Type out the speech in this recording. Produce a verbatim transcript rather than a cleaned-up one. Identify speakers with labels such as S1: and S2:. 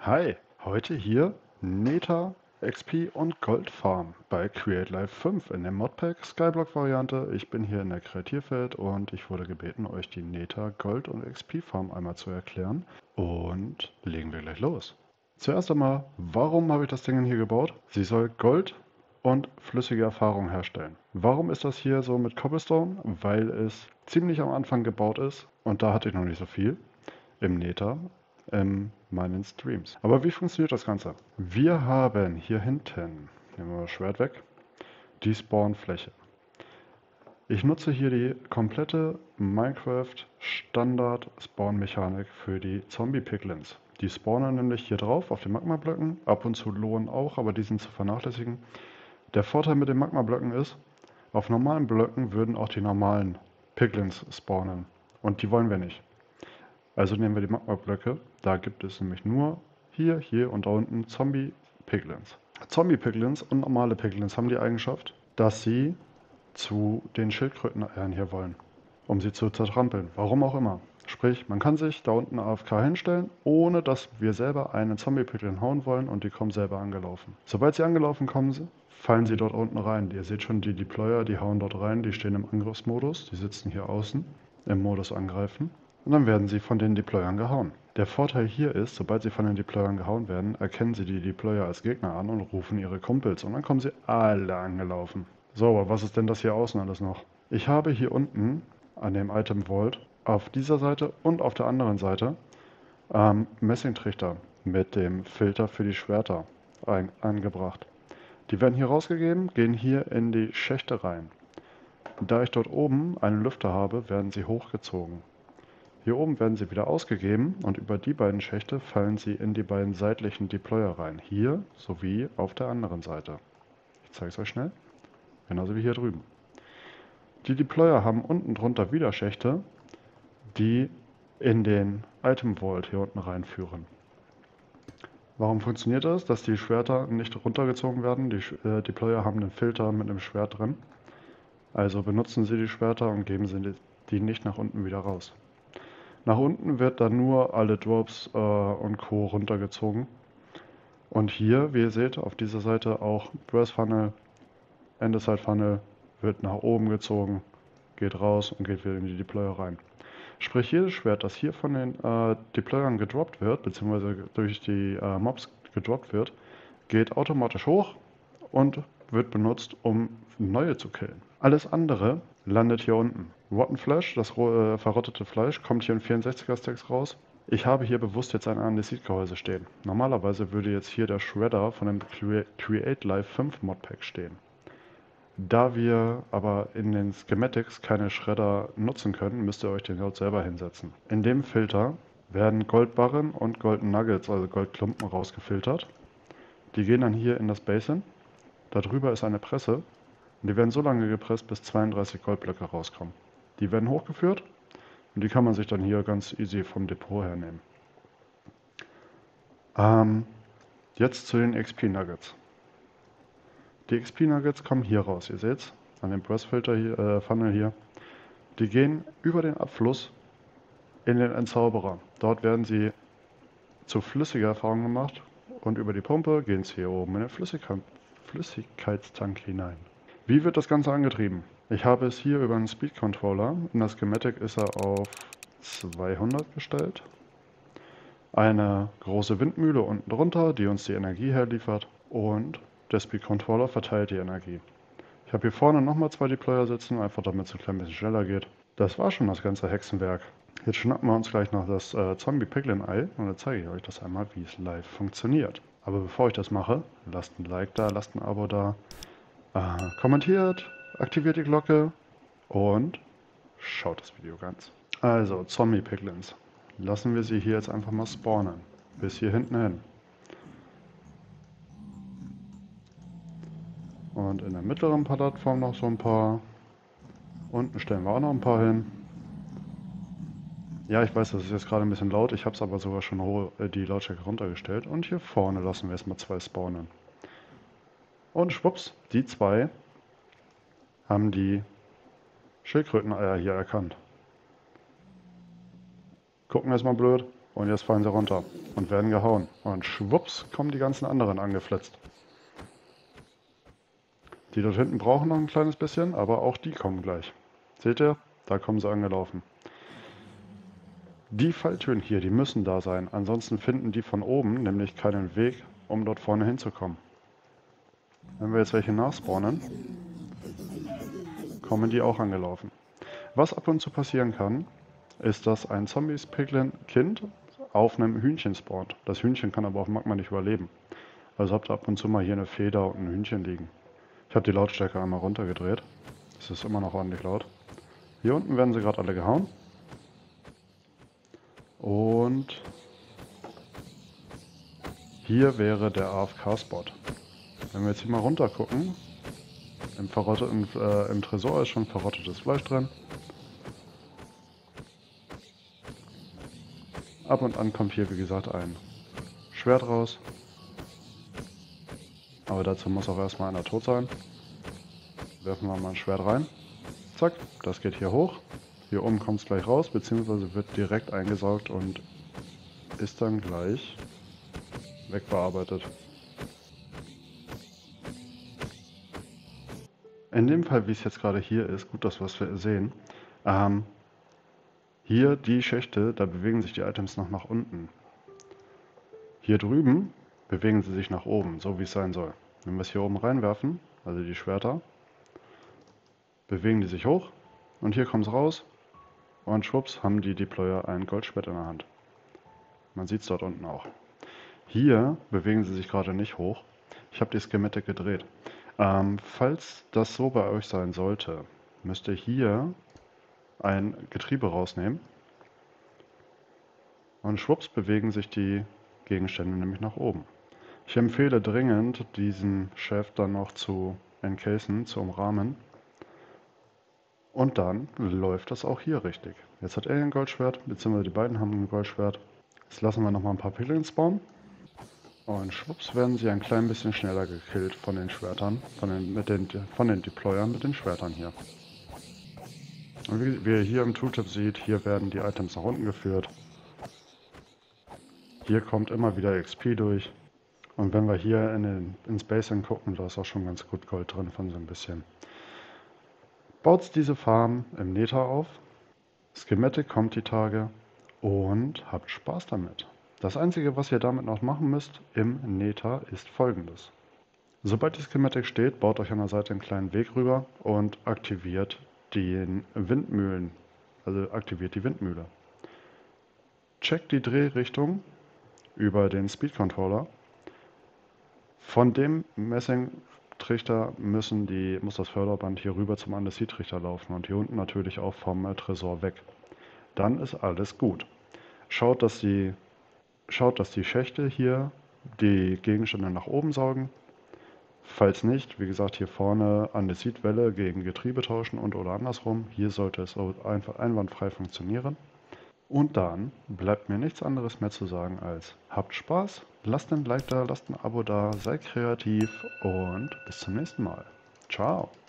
S1: Hi, heute hier Nether, X P und Goldfarm bei Create Life fünf in der Modpack Skyblock Variante. Ich bin hier in der Kreativwelt und ich wurde gebeten, euch die Nether, Gold und X P Farm einmal zu erklären. Und legen wir gleich los. Zuerst einmal, warum habe ich das Ding hier gebaut? Sie soll Gold und flüssige Erfahrung herstellen. Warum ist das hier so mit Cobblestone? Weil es ziemlich am Anfang gebaut ist und da hatte ich noch nicht so viel im Nether in meinen Streams. Aber wie funktioniert das Ganze? Wir haben hier hinten, nehmen wir das Schwert weg, die Spawnfläche. Ich nutze hier die komplette Minecraft Standard Spawn Mechanik für die Zombie Piglins. Die spawnen nämlich hier drauf auf den Magma-Blöcken, ab und zu Lohen auch, aber die sind zu vernachlässigen. Der Vorteil mit den Magma-Blöcken ist, auf normalen Blöcken würden auch die normalen Piglins spawnen und die wollen wir nicht. Also nehmen wir die Magma-Blöcke. Da gibt es nämlich nur hier, hier und da unten Zombie-Piglins. Zombie-Piglins und normale Piglins haben die Eigenschaft, dass sie zu den Schildkröten-Eiern hier wollen, um sie zu zertrampeln. Warum auch immer. Sprich, man kann sich da unten A F K hinstellen, ohne dass wir selber einen Zombie-Piglin hauen wollen und die kommen selber angelaufen. Sobald sie angelaufen kommen, fallen sie dort unten rein. Ihr seht schon die Deployer, die hauen dort rein, die stehen im Angriffsmodus, die sitzen hier außen im Modus angreifen. Und dann werden sie von den Deployern gehauen. Der Vorteil hier ist, sobald sie von den Deployern gehauen werden, erkennen sie die Deployer als Gegner an und rufen ihre Kumpels. Und dann kommen sie alle angelaufen. So, aber was ist denn das hier außen alles noch? Ich habe hier unten an dem Item Vault auf dieser Seite und auf der anderen Seite ähm, Messingtrichter mit dem Filter für die Schwerter ein, angebracht. Die werden hier rausgegeben, gehen hier in die Schächte rein. Da ich dort oben einen Lüfter habe, werden sie hochgezogen. Hier oben werden sie wieder ausgegeben und über die beiden Schächte fallen sie in die beiden seitlichen Deployer rein. Hier sowie auf der anderen Seite. Ich zeige es euch schnell. Genauso wie hier drüben. Die Deployer haben unten drunter wieder Schächte, die in den Item Vault hier unten reinführen. Warum funktioniert das? Dass die Schwerter nicht runtergezogen werden. Die äh, Deployer haben einen Filter mit einem Schwert drin. Also benutzen sie die Schwerter und geben sie die nicht nach unten wieder raus. Nach unten wird dann nur alle Drops äh, und Co. runtergezogen. Und hier, wie ihr seht, auf dieser Seite auch Burst Funnel, Andesite Funnel wird nach oben gezogen, geht raus und geht wieder in die Deployer rein. Sprich, jedes Schwert, das hier von den äh, Deployern gedroppt wird, beziehungsweise durch die äh, Mobs gedroppt wird, geht automatisch hoch und wird benutzt, um neue zu killen. Alles andere landet hier unten. Rotten Flesh, das äh, verrottete Fleisch, kommt hier in vierundsechziger Stacks raus. Ich habe hier bewusst jetzt ein Andesit-Gehäuse stehen. Normalerweise würde jetzt hier der Shredder von dem Create Life fünf Modpack stehen. Da wir aber in den Schematics keine Shredder nutzen können, müsst ihr euch den dort selber hinsetzen. In dem Filter werden Goldbarren und Golden Nuggets, also Goldklumpen, rausgefiltert. Die gehen dann hier in das Basin. Darüber ist eine Presse und die werden so lange gepresst, bis zweiunddreißig Goldblöcke rauskommen. Die werden hochgeführt und die kann man sich dann hier ganz easy vom Depot hernehmen. Ähm, jetzt zu den X P Nuggets. Die X P Nuggets kommen hier raus, ihr seht's, an dem Pressfilter hier, äh, Funnel hier. Die gehen über den Abfluss in den Entzauberer. Dort werden sie zu flüssiger Erfahrung gemacht und über die Pumpe gehen sie hier oben in den Flüssigkeit Flüssigkeitstank hinein. Wie wird das Ganze angetrieben? Ich habe es hier über einen Speed Controller. In der Schematic ist er auf zweihundert gestellt. Eine große Windmühle unten drunter, die uns die Energie herliefert. Und der Speed Controller verteilt die Energie. Ich habe hier vorne nochmal zwei Deployer sitzen, einfach damit es ein klein bisschen schneller geht. Das war schon das ganze Hexenwerk. Jetzt schnappen wir uns gleich noch das äh, Zombie-Piglin-Ei und dann zeige ich euch das einmal, wie es live funktioniert. Aber bevor ich das mache, lasst ein Like da, lasst ein Abo da, äh, kommentiert, aktiviert die Glocke und schaut das Video ganz. Also, Zombie-Piglins. Lassen wir sie hier jetzt einfach mal spawnen. Bis hier hinten hin. Und in der mittleren Plattform noch so ein paar. Unten stellen wir auch noch ein paar hin. Ja, ich weiß, das ist jetzt gerade ein bisschen laut. Ich habe es aber sogar schon hoch, äh, die Lautstärke runtergestellt. Und hier vorne lassen wir erstmal zwei spawnen. Und schwupps, die zwei haben die Schildkröteneier hier erkannt. Gucken erstmal blöd. Und jetzt fallen sie runter und werden gehauen. Und schwupps kommen die ganzen anderen angeflitzt. Die dort hinten brauchen noch ein kleines bisschen, aber auch die kommen gleich. Seht ihr? Da kommen sie angelaufen. Die Falltüren hier, die müssen da sein. Ansonsten finden die von oben nämlich keinen Weg, um dort vorne hinzukommen. Wenn wir jetzt welche nachspawnen, kommen die auch angelaufen. Was ab und zu passieren kann, ist, dass ein Zombies-Piglin-Kind auf einem Hühnchen spawnt. Das Hühnchen kann aber auf Magma nicht überleben. Also habt ihr ab und zu mal hier eine Feder und ein Hühnchen liegen. Ich habe die Lautstärke einmal runtergedreht. Es ist immer noch ordentlich laut. Hier unten werden sie gerade alle gehauen. Und hier wäre der A F K-Spot. Wenn wir jetzt hier mal runter gucken, im, verrotteten, äh, im Tresor ist schon verrottetes Fleisch drin. Ab und an kommt hier, wie gesagt, ein Schwert raus. Aber dazu muss auch erstmal einer tot sein. Werfen wir mal ein Schwert rein. Zack, das geht hier hoch. Hier oben kommt es gleich raus, beziehungsweise wird direkt eingesaugt und ist dann gleich wegbearbeitet. In dem Fall, wie es jetzt gerade hier ist, gut, dass wir es sehen, ähm, hier die Schächte, da bewegen sich die Items noch nach unten. Hier drüben bewegen sie sich nach oben, so wie es sein soll. Wenn wir es hier oben reinwerfen, also die Schwerter, bewegen die sich hoch und hier kommt es raus und schwupps haben die Deployer ein Goldschwert in der Hand. Man sieht es dort unten auch. Hier bewegen sie sich gerade nicht hoch. Ich habe die Schematik gedreht. Ähm, falls das so bei euch sein sollte, müsst ihr hier ein Getriebe rausnehmen und schwupps bewegen sich die Gegenstände nämlich nach oben. Ich empfehle dringend, diesen Shaft dann noch zu encasen, zu umrahmen. Und dann läuft das auch hier richtig. Jetzt hat er ein Goldschwert, beziehungsweise die beiden haben ein Goldschwert. Jetzt lassen wir noch mal ein paar Piglins spawnen. Und schwupps werden sie ein klein bisschen schneller gekillt von den Schwertern, von den, mit den, von den Deployern mit den Schwertern hier. Und wie, wie ihr hier im Tooltip seht, hier werden die Items nach unten geführt. Hier kommt immer wieder X P durch. Und wenn wir hier in den, ins Basing gucken, da ist auch schon ganz gut Gold drin von so ein bisschen. Baut diese Farm im Nether auf. Schematic kommt die Tage und habt Spaß damit. Das einzige, was ihr damit noch machen müsst im Nether, ist folgendes. Sobald die Schematic steht, baut euch an der Seite einen kleinen Weg rüber und aktiviert den Windmühlen. Also aktiviert die Windmühle. Checkt die Drehrichtung über den Speed Controller. Von dem Messingtrichter müssen die, muss das Förderband hier rüber zum Andesittrichter laufen und hier unten natürlich auch vom äh, Tresor weg. Dann ist alles gut. Schaut, dass die, schaut, dass die Schächte hier die Gegenstände nach oben saugen. Falls nicht, wie gesagt, hier vorne Andesitwelle gegen Getriebe tauschen und oder andersrum. Hier sollte es einfach einwandfrei funktionieren. Und dann bleibt mir nichts anderes mehr zu sagen als habt Spaß, lasst ein Like da, lasst ein Abo da, seid kreativ und bis zum nächsten Mal. Ciao.